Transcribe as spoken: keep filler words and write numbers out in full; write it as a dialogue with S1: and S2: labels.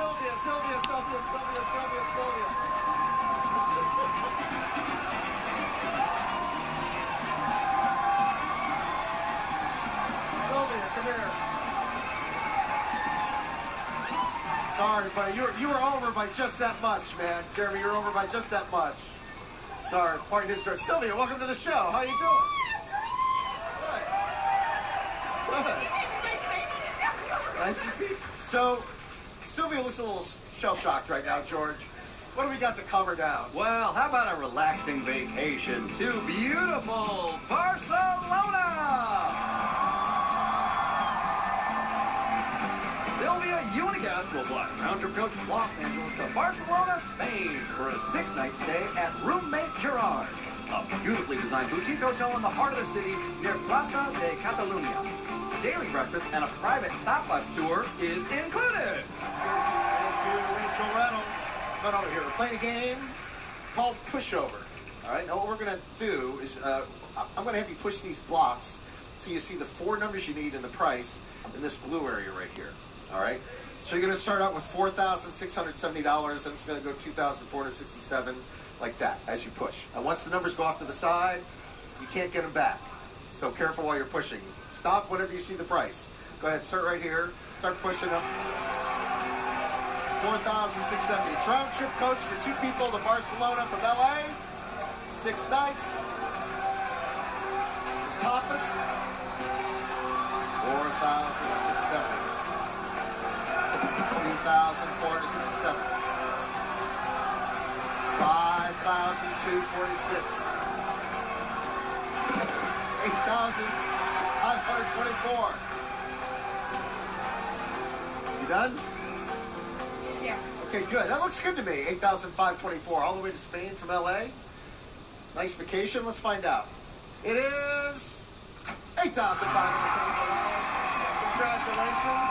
S1: Sylvia, Sylvia, Sylvia, Sylvia, Sylvia, Sylvia. Sylvia, come here. Sorry, buddy. You were, you were over by just that much, man. Jeremy, you were over by just that much. Sorry, party didn't start. Sylvia, welcome to the show. How you doing? Good. Good. Nice to see you. So, Sylvia looks a little shell-shocked right now, George. What do we got to cover down?
S2: Well, how about a relaxing vacation to beautiful Barcelona? Sylvia, you and a guest will fly round-trip coach from Los Angeles to Barcelona, Spain for a six-night stay at Roommate Gerard, a beautifully designed boutique hotel in the heart of the city near Plaza de Catalunya. Daily breakfast and a private tapas tour is included.
S1: Thank you, Rachel Reynolds. Come on over here. We're playing a game called PushOver. All right, now what we're going to do is uh, I'm going to have you push these blocks so you see the four numbers you need and the price in this blue area right here. All right, so you're going to start out with four thousand six hundred seventy dollars, and it's going to go two thousand four hundred sixty-seven dollars like that as you push. And once the numbers go off to the side, you can't get them back. So careful while you're pushing. Stop whenever you see the price. Go ahead, start right here. Start pushing them. four thousand six hundred seventy dollars. It's round trip coach for two people to Barcelona from L A. Six nights. Some tapas. four thousand six hundred seventy dollars. two thousand four hundred sixty-seven dollars. five thousand two hundred forty-six dollars. eight thousand five hundred twenty-four dollars. You done?
S3: Yeah.
S1: Okay, good. That looks good to me. eight thousand five hundred twenty-four dollars all the way to Spain from L A. Nice vacation. Let's find out. It is eight thousand five hundred twenty-four dollars. Congratulations.